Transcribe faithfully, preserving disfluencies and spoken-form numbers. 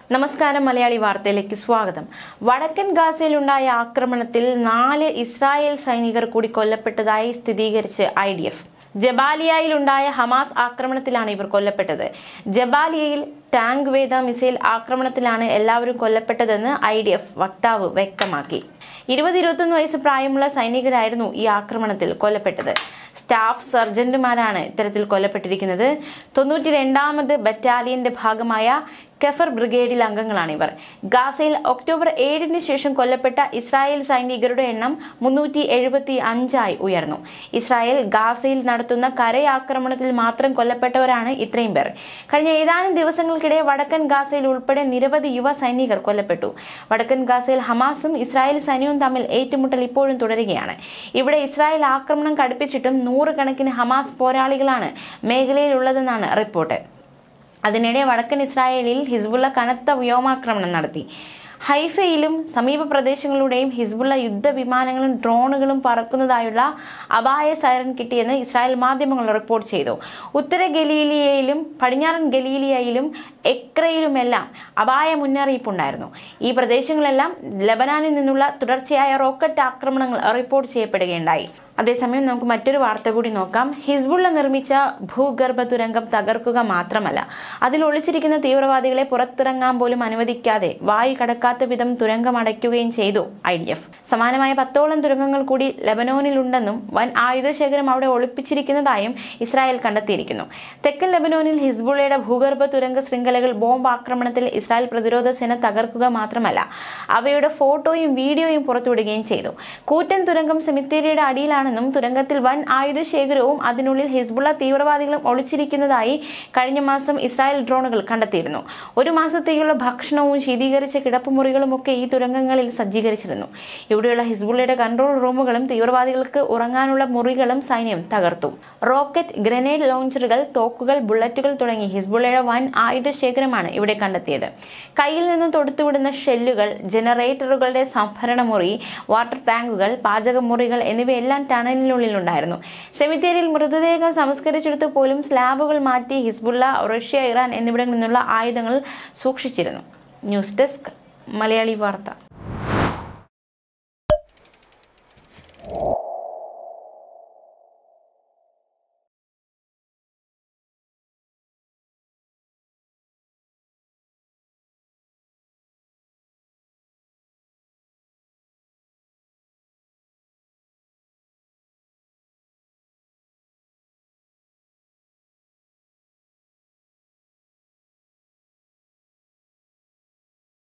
നമസ്കാരം, മലയാളി വാർത്തയിലേക്ക് സ്വാഗതം. വടക്കൻ ഗാസയിലുണ്ടായ ആക്രമണത്തിൽ നാല് ഇസ്രായേൽ സൈനികർ കൂടി കൊല്ലപ്പെട്ടതായി സ്ഥിരീകരിച്ച് ഐ ഡി എഫ്. ജബാലിയയിലുണ്ടായ ഹമാസ് ആക്രമണത്തിലാണ് ഇവർ കൊല്ലപ്പെട്ടത്. ജബാലിയയിൽ ടാങ്ക് വേദ മിസൈൽ ആക്രമണത്തിലാണ് എല്ലാവരും കൊല്ലപ്പെട്ടതെന്ന് ഐ ഡി എഫ് വക്താവ് വ്യക്തമാക്കി. ഇരുപത് ഇരുപത്തൊന്ന് വയസ്സ് പ്രായമുള്ള സൈനികരായിരുന്നു ഈ ആക്രമണത്തിൽ കൊല്ലപ്പെട്ടത്. സ്റ്റാഫ് സർജന്റുമാരാണ് ഇത്തരത്തിൽ കൊല്ലപ്പെട്ടിരിക്കുന്നത്. തൊണ്ണൂറ്റി രണ്ടാമത് ബറ്റാലിയന്റെ ഭാഗമായ കെഫർ ബ്രിഗേഡിൽ അംഗങ്ങളാണ് ഇവർ. ഗാസയിൽ ഒക്ടോബർ ഏഴിന് ശേഷം കൊല്ലപ്പെട്ട ഇസ്രായേൽ സൈനികരുടെ എണ്ണം മുന്നൂറ്റി എഴുപത്തി അഞ്ചായി ഉയർന്നു. ഇസ്രായേൽ ഗാസയിൽ നടത്തുന്ന കരയാക്രമണത്തിൽ മാത്രം കൊല്ലപ്പെട്ടവരാണ് ഇത്രയും പേർ. കഴിഞ്ഞ ഏതാനും ദിവസങ്ങൾക്കിടെ വടക്കൻ ഗാസയിൽ ഉൾപ്പെടെ നിരവധി യുവ സൈനികർ കൊല്ലപ്പെട്ടു. വടക്കൻ ഗാസയിൽ ഹമാസും ഇസ്രായേൽ സൈന്യവും തമ്മിൽ ഏറ്റുമുട്ടൽ ഇപ്പോഴും തുടരുകയാണ്. ഇവിടെ ഇസ്രായേൽ ആക്രമണം കടുപ്പിച്ചിട്ടും നൂറുകണക്കിന് ഹമാസ് പോരാളികളാണ് മേഖലയിലുള്ളതെന്നാണ് റിപ്പോർട്ട്. അതിനിടെ വടക്കൻ ഇസ്രായേലിൽ ഹിസ്ബുള്ള കനത്ത വ്യോമാക്രമണം നടത്തി. ഹൈഫയിലും സമീപ പ്രദേശങ്ങളിലൂടെയും ഹിസ്ബുള്ള യുദ്ധവിമാനങ്ങളും ഡ്രോണുകളും പറക്കുന്നതായുള്ള അപായ സൈറൻ കിട്ടിയെന്ന് ഇസ്രായേൽ മാധ്യമങ്ങൾ റിപ്പോർട്ട് ചെയ്തു. ഉത്തര ഗലീലിയയിലും പടിഞ്ഞാറൻ ഗലീലിയയിലും എക്രയിലുമെല്ലാം അപായ മുന്നറിയിപ്പുണ്ടായിരുന്നു. ഈ പ്രദേശങ്ങളെല്ലാം ലബനാനിൽ നിന്നുള്ള തുടർച്ചയായ റോക്കറ്റ് ആക്രമണങ്ങൾ റിപ്പോർട്ട് ചെയ്യപ്പെടുകയുണ്ടായി. അതേസമയം നമുക്ക് മറ്റൊരു വാർത്ത കൂടി നോക്കാം. ഹിസ്ബുള്ള നിർമ്മിച്ച ഭൂഗർഭ തുരങ്കം തകർക്കുക മാത്രമല്ല, അതിൽ ഒളിച്ചിരിക്കുന്ന തീവ്രവാദികളെ പുറത്തിറങ്ങാൻ പോലും അനുവദിക്കാതെ വായു കടക്കാത്ത വിധം തുരങ്കം അടയ്ക്കുകയും ചെയ്തു ഐ ഡി എഫ്. സമാനമായ പത്തോളം തുരങ്കങ്ങൾ കൂടി ലെബനോനിലുണ്ടെന്നും വൻ ആയുധശേഖരം അവിടെ ഒളിപ്പിച്ചിരിക്കുന്നതായും ഇസ്രായേൽ കണ്ടെത്തിയിരിക്കുന്നു. തെക്കൻ ലെബനോനിൽ ഹിസ്ബുള്ളയുടെ ഭൂഗർഭ തുരങ്ക ശൃംഖലകൾ ബോംബ് ആക്രമണത്തിൽ ഇസ്രായേൽ പ്രതിരോധ സേന തകർക്കുക മാത്രമല്ല, അവയുടെ ഫോട്ടോയും വീഡിയോയും പുറത്തുവിടുകയും ചെയ്തു. കൂറ്റൻ തുരങ്കം സെമിത്തേരിയുടെ അടിയിലാണ് ും തുരങ്കത്തിൽ വൻ ആയുധശേഖരവും അതിനുള്ളിൽ ഹിസ്ബുള്ള തീവ്രവാദികളും ഒളിച്ചിരിക്കുന്നതായി കഴിഞ്ഞ മാസം ഇസ്രായേൽ ഡ്രോണുകൾ കണ്ടെത്തിയിരുന്നു. ഒരു മാസത്തേക്കുള്ള ഭക്ഷണവും ശീതീകരിച്ച കിടപ്പുമുറികളും ഒക്കെ ഈ തുരങ്കങ്ങളിൽ സജ്ജീകരിച്ചിരുന്നു. ഇവിടെയുള്ള ഹിസ്ബുള്ളയുടെ കൺട്രോൾ റൂമുകളും തീവ്രവാദികൾക്ക് ഉറങ്ങാനുള്ള മുറികളും സൈന്യം തകർത്തു. റോക്കറ്റ്, ഗ്രനേഡ് ലോഞ്ചറുകൾ, തോക്കുകൾ, ബുള്ളറ്റുകൾ തുടങ്ങി ഹിസ്ബുള്ളയുടെ വൻ ആയുധശേഖരമാണ് ഇവിടെ കണ്ടെത്തിയത്. കയ്യിൽ നിന്നും തൊടുത്തുവിടുന്ന ഷെല്ലുകൾ, ജനറേറ്ററുകളുടെ സംഭരണ മുറി, വാട്ടർ ടാങ്കുകൾ, പാചകമുറികൾ എന്നിവയെല്ലാം ടണലിനുള്ളിലുണ്ടായിരുന്നു. സെമിത്തേരിയിൽ മൃതദേഹം സംസ്കരിച്ചെടുത്ത് പോലും സ്ലാബുകൾ മാറ്റി ഹിസ്ബുള്ള, റഷ്യ, ഇറാൻ എന്നിവിടങ്ങളിൽ നിന്നുള്ള ആയുധങ്ങൾ സൂക്ഷിച്ചിരുന്നു. ന്യൂസ് ഡെസ്ക്, മലയാളി വാർത്ത.